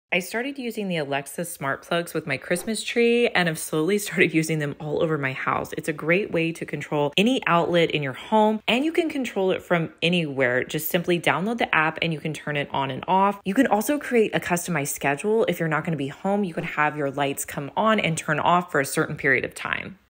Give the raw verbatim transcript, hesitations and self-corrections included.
I started using the Alexa smart plugs with my Christmas tree and have slowly started using them all over my house. It's a great way to control any outlet in your home, and you can control it from anywhere. Just simply download the app and you can turn it on and off. You can also create a customized schedule. If you're not going to be home, you can have your lights come on and turn off for a certain period of time.